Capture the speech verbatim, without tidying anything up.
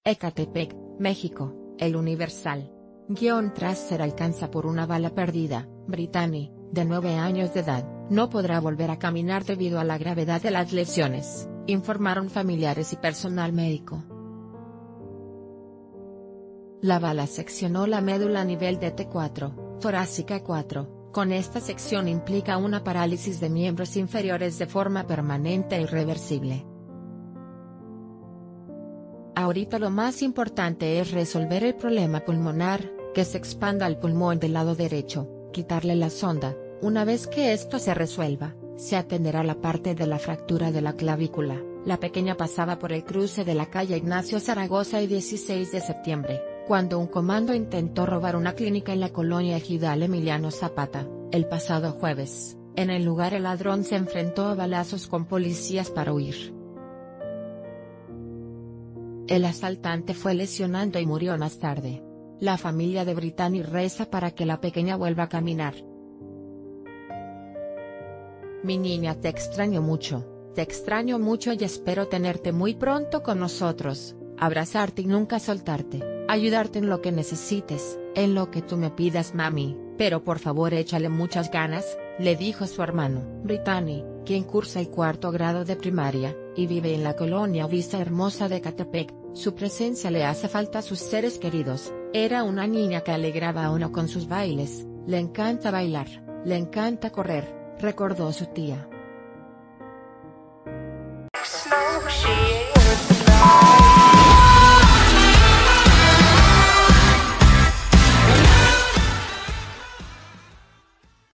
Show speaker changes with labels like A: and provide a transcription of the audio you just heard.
A: Ecatepec, México, El Universal. Guión tras ser alcanzada por una bala perdida, Brittany, de nueve años de edad, no podrá volver a caminar debido a la gravedad de las lesiones, informaron familiares y personal médico. La bala seccionó la médula a nivel de T cuatro, torácica cuatro, con esta sección implica una parálisis de miembros inferiores de forma permanente e irreversible. Ahorita lo más importante es resolver el problema pulmonar, que se expanda al pulmón del lado derecho, quitarle la sonda. Una vez que esto se resuelva, se atenderá la parte de la fractura de la clavícula. La pequeña pasaba por el cruce de la calle Ignacio Zaragoza y dieciséis de septiembre, cuando un comando intentó robar una clínica en la colonia Ejidal Emiliano Zapata, el pasado jueves. En el lugar el ladrón se enfrentó a balazos con policías para huir. El asaltante fue lesionado y murió más tarde. La familia de Brittany reza para que la pequeña vuelva a caminar. Mi niña, te extraño mucho, te extraño mucho y espero tenerte muy pronto con nosotros, abrazarte y nunca soltarte, ayudarte en lo que necesites, en lo que tú me pidas, mami, pero por favor échale muchas ganas, le dijo su hermano. Brittany, quien cursa el cuarto grado de primaria, y vive en la colonia Vista Hermosa de Ecatepec, su presencia le hace falta a sus seres queridos. Era una niña que alegraba a uno con sus bailes, le encanta bailar, le encanta correr, recordó su tía.